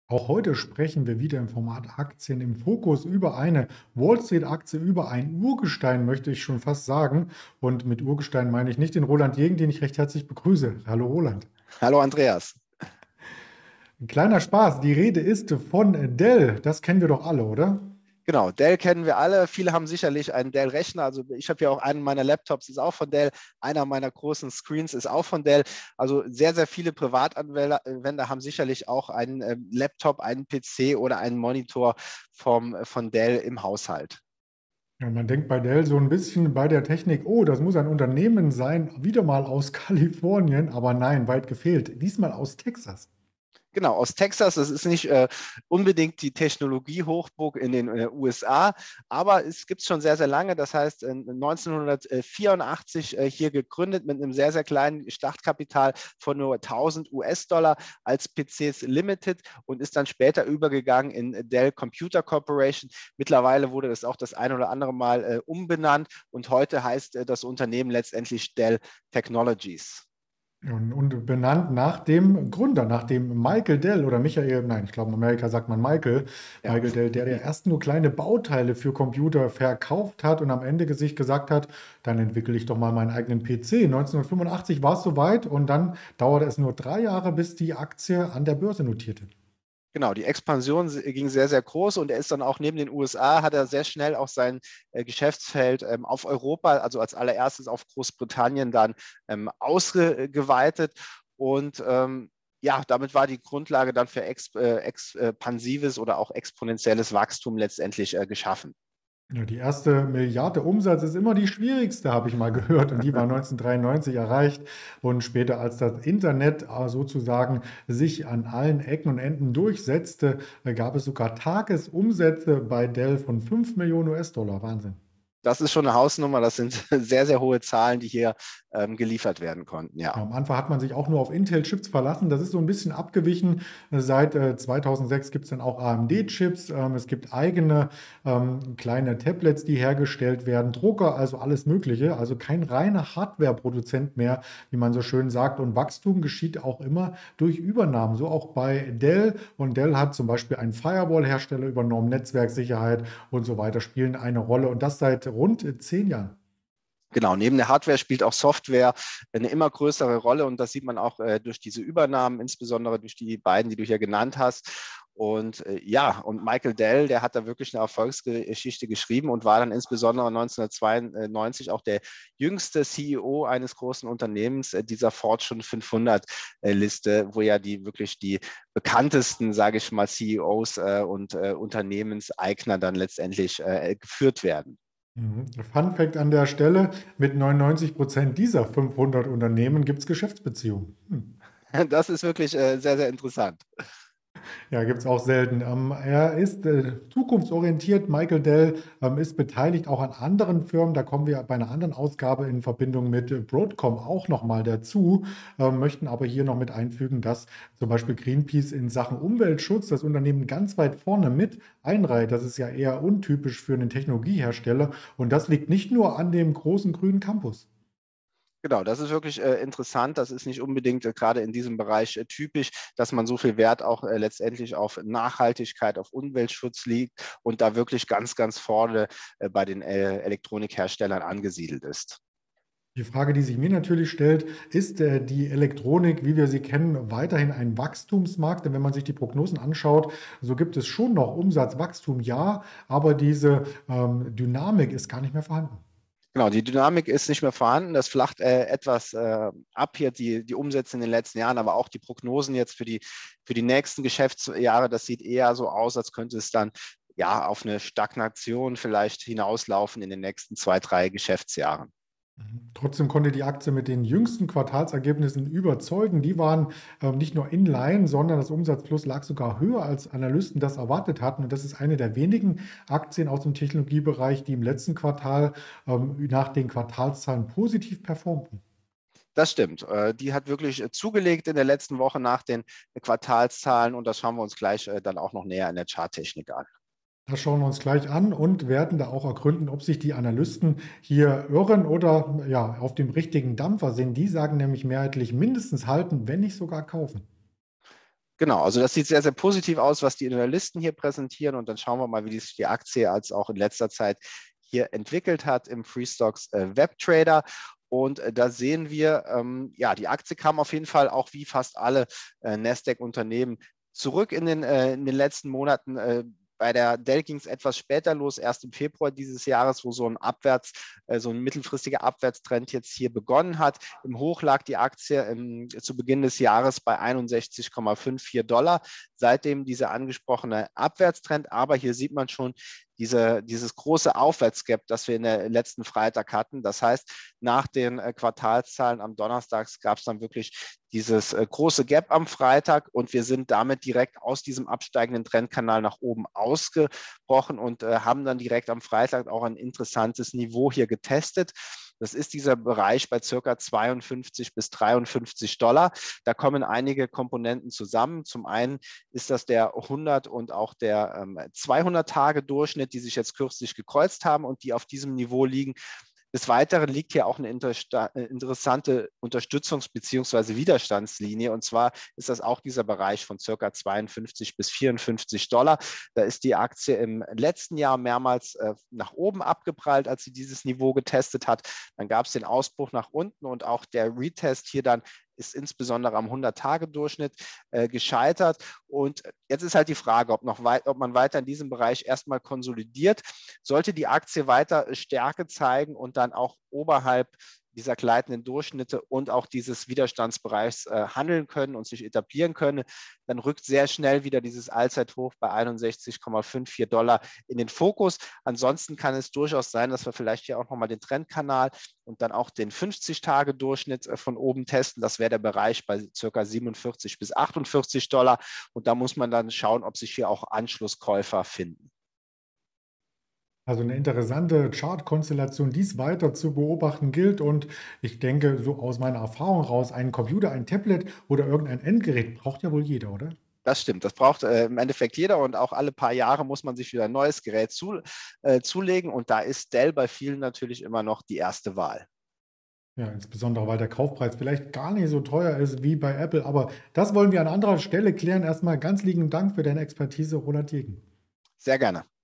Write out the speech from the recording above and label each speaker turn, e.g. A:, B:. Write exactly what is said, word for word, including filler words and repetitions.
A: Auch heute sprechen wir wieder im Format Aktien im Fokus über eine Wall Street-Aktie, über ein Urgestein, möchte ich schon fast sagen. Und mit Urgestein meine ich nicht den Roland Jegen, den ich recht herzlich begrüße. Hallo Roland.
B: Hallo Andreas.
A: Ein kleiner Spaß, die Rede ist von Dell. Das kennen wir doch alle, oder?
B: Genau, Dell kennen wir alle. Viele haben sicherlich einen Dell-Rechner. Also ich habe ja auch einen meiner Laptops, ist auch von Dell. Einer meiner großen Screens ist auch von Dell. Also sehr, sehr viele Privatanwender Anwender haben sicherlich auch einen ähm, Laptop, einen P C oder einen Monitor vom, von Dell im Haushalt.
A: Ja, man denkt bei Dell so ein bisschen bei der Technik, oh, das muss ein Unternehmen sein, wieder mal aus Kalifornien, aber nein, weit gefehlt. Diesmal aus Texas.
B: Genau, aus Texas. Das ist nicht äh, unbedingt die Technologie-Hochburg in den äh, U S A, aber es gibt es schon sehr, sehr lange. Das heißt, äh, neunzehnhundertvierundachtzig äh, hier gegründet mit einem sehr, sehr kleinen Startkapital von nur tausend U S-Dollar als P Cs Limited und ist dann später übergegangen in Dell Computer Corporation. Mittlerweile wurde das auch das ein oder andere Mal äh, umbenannt und heute heißt äh, das Unternehmen letztendlich Dell Technologies.
A: Und, und benannt nach dem Gründer, nach dem Michael Dell oder Michael, nein, ich glaube in Amerika sagt man Michael,
B: Ja.
A: Michael Dell, der der erst nur kleine Bauteile für Computer verkauft hat und am Ende sich gesagt hat, dann entwickle ich doch mal meinen eigenen P C. neunzehnhundertfünfundachtzig war es soweit und dann dauerte es nur drei Jahre, bis die Aktie an der Börse notierte.
B: Genau, die Expansion ging sehr, sehr groß und er ist dann auch neben den U S A, hat er sehr schnell auch sein äh, Geschäftsfeld ähm, auf Europa, also als allererstes auf Großbritannien dann ähm, ausgeweitet und ähm, ja, damit war die Grundlage dann für exp äh, expansives oder auch exponentielles Wachstum letztendlich äh, geschaffen.
A: Ja, die erste Milliarde Umsatz ist immer die schwierigste, habe ich mal gehört. Und die war neunzehnhundertdreiundneunzig erreicht. Und später, als das Internet äh, sozusagen sich an allen Ecken und Enden durchsetzte, äh, gab es sogar Tagesumsätze bei Dell von fünf Millionen U S-Dollar. Wahnsinn.
B: Das ist schon eine Hausnummer, das sind sehr, sehr hohe Zahlen, die hier ähm, geliefert werden konnten, ja.
A: Ja, am Anfang hat man sich auch nur auf Intel-Chips verlassen. Das ist so ein bisschen abgewichen. Seit äh, zweitausendsechs gibt es dann auch A M D-Chips. Ähm, es gibt eigene ähm, kleine Tablets, die hergestellt werden, Drucker, also alles Mögliche. Also kein reiner Hardware-Produzent mehr, wie man so schön sagt. Und Wachstum geschieht auch immer durch Übernahmen. So auch bei Dell. Und Dell hat zum Beispiel einen Firewall-Hersteller übernommen, Netzwerksicherheit und so weiter spielen eine Rolle. Und das seit rund äh, zehn Jahren.
B: Genau, neben der Hardware spielt auch Software eine immer größere Rolle und das sieht man auch äh, durch diese Übernahmen, insbesondere durch die beiden, die du hier genannt hast. Und äh, ja, und Michael Dell, der hat da wirklich eine Erfolgsgeschichte geschrieben und war dann insbesondere neunzehnhundertzweiundneunzig auch der jüngste C E O eines großen Unternehmens, äh, dieser Fortune fünfhundert-Liste, wo ja die wirklich die bekanntesten, sage ich mal, C E Os äh, und äh, Unternehmenseigner dann letztendlich äh, geführt werden.
A: Mhm. Fun Fact an der Stelle: Mit neunundneunzig Prozent dieser fünfhundert Unternehmen gibt es Geschäftsbeziehungen. Hm.
B: Das ist wirklich äh, sehr, sehr interessant.
A: Ja, gibt es auch selten. Ähm, er ist äh, zukunftsorientiert. Michael Dell ähm, ist beteiligt auch an anderen Firmen. Da kommen wir bei einer anderen Ausgabe in Verbindung mit äh, Broadcom auch nochmal dazu. Ähm, möchten aber hier noch mit einfügen, dass zum Beispiel Greenpeace in Sachen Umweltschutz das Unternehmen ganz weit vorne mit einreiht. Das ist ja eher untypisch für einen Technologiehersteller. Und das liegt nicht nur an dem großen grünen Campus.
B: Genau, das ist wirklich äh, interessant. Das ist nicht unbedingt äh, gerade in diesem Bereich äh, typisch, dass man so viel Wert auch äh, letztendlich auf Nachhaltigkeit, auf Umweltschutz liegt und da wirklich ganz, ganz vorne äh, bei den äh, Elektronikherstellern angesiedelt ist.
A: Die Frage, die sich mir natürlich stellt, ist äh, die Elektronik, wie wir sie kennen, weiterhin ein Wachstumsmarkt? Denn wenn man sich die Prognosen anschaut, so gibt es schon noch Umsatzwachstum, ja, aber diese ähm, Dynamik ist gar nicht mehr vorhanden.
B: Genau, die Dynamik ist nicht mehr vorhanden. Das flacht äh, etwas äh, ab hier, die, die Umsätze in den letzten Jahren, aber auch die Prognosen jetzt für die, für die nächsten Geschäftsjahre, das sieht eher so aus, als könnte es dann ja auf eine Stagnation vielleicht hinauslaufen in den nächsten zwei, drei Geschäftsjahren.
A: Mhm. Trotzdem konnte die Aktie mit den jüngsten Quartalsergebnissen überzeugen. Die waren ähm, nicht nur inline, sondern das Umsatzplus lag sogar höher, als Analysten das erwartet hatten. Und das ist eine der wenigen Aktien aus dem Technologiebereich, die im letzten Quartal ähm, nach den Quartalszahlen positiv performten.
B: Das stimmt. Äh, Die hat wirklich äh, zugelegt in der letzten Woche nach den Quartalszahlen und das schauen wir uns gleich äh, dann auch noch näher in der Charttechnik an.
A: Das schauen wir uns gleich an und werden da auch ergründen, ob sich die Analysten hier irren oder ja, auf dem richtigen Dampfer sind. Die sagen nämlich mehrheitlich mindestens halten, wenn nicht sogar kaufen.
B: Genau, also das sieht sehr, sehr positiv aus, was die Analysten hier präsentieren. Und dann schauen wir mal, wie sich die Aktie als auch in letzter Zeit hier entwickelt hat im Freestocks äh, Webtrader. Und äh, da sehen wir, ähm, ja, die Aktie kam auf jeden Fall auch wie fast alle äh, Nasdaq-Unternehmen zurück in den, äh, in den letzten Monaten. Äh, bei der Dell ging es etwas später los, erst im Februar dieses Jahres, wo so ein Abwärts, äh, so ein mittelfristiger Abwärtstrend jetzt hier begonnen hat. Im Hoch lag die Aktie im, zu Beginn des Jahres bei einundsechzig Komma vierundfünfzig Dollar. Seitdem dieser angesprochene Abwärtstrend, aber hier sieht man schon, diese, dieses große Aufwärtsgap, das wir in der letzten Freitag hatten. Das heißt, nach den äh, Quartalszahlen am Donnerstag gab es dann wirklich dieses äh, große Gap am Freitag und wir sind damit direkt aus diesem absteigenden Trendkanal nach oben ausgebrochen und äh, haben dann direkt am Freitag auch ein interessantes Niveau hier getestet. Das ist dieser Bereich bei circa zweiundfünfzig bis dreiundfünfzig Dollar. Da kommen einige Komponenten zusammen. Zum einen ist das der hundert- und auch der ähm, zweihundert-Tage-Durchschnitt, die sich jetzt kürzlich gekreuzt haben und die auf diesem Niveau liegen. Des Weiteren liegt hier auch eine interessante Unterstützungs- bzw. Widerstandslinie. Und zwar ist das auch dieser Bereich von circa zweiundfünfzig bis vierundfünfzig Dollar. Da ist die Aktie im letzten Jahr mehrmals äh, nach oben abgeprallt, als sie dieses Niveau getestet hat. Dann gab es den Ausbruch nach unten und auch der Retest hier dann ist insbesondere am hundert-Tage-Durchschnitt äh, gescheitert. Und jetzt ist halt die Frage, ob, noch weit, ob man weiter in diesem Bereich erstmal konsolidiert. Sollte die Aktie weiter Stärke zeigen und dann auch oberhalb dieser gleitenden Durchschnitte und auch dieses Widerstandsbereichs äh, handeln können und sich etablieren können, dann rückt sehr schnell wieder dieses Allzeithoch bei einundsechzig Komma vierundfünfzig Dollar in den Fokus. Ansonsten kann es durchaus sein, dass wir vielleicht hier auch nochmal den Trendkanal und dann auch den fünfzig-Tage-Durchschnitt äh, von oben testen. Das wäre der Bereich bei ca. siebenundvierzig bis achtundvierzig Dollar. Und da muss man dann schauen, ob sich hier auch Anschlusskäufer finden.
A: Also eine interessante Chartkonstellation, die es weiter zu beobachten gilt. Und ich denke, so aus meiner Erfahrung raus, einen Computer, ein Tablet oder irgendein Endgerät braucht ja wohl jeder, oder?
B: Das stimmt, das braucht äh, im Endeffekt jeder und auch alle paar Jahre muss man sich wieder ein neues Gerät zu, äh, zulegen und da ist Dell bei vielen natürlich immer noch die erste Wahl.
A: Ja, insbesondere, weil der Kaufpreis vielleicht gar nicht so teuer ist wie bei Apple. Aber das wollen wir an anderer Stelle klären. Erstmal ganz lieben Dank für deine Expertise, Roland Jegen.
B: Sehr gerne.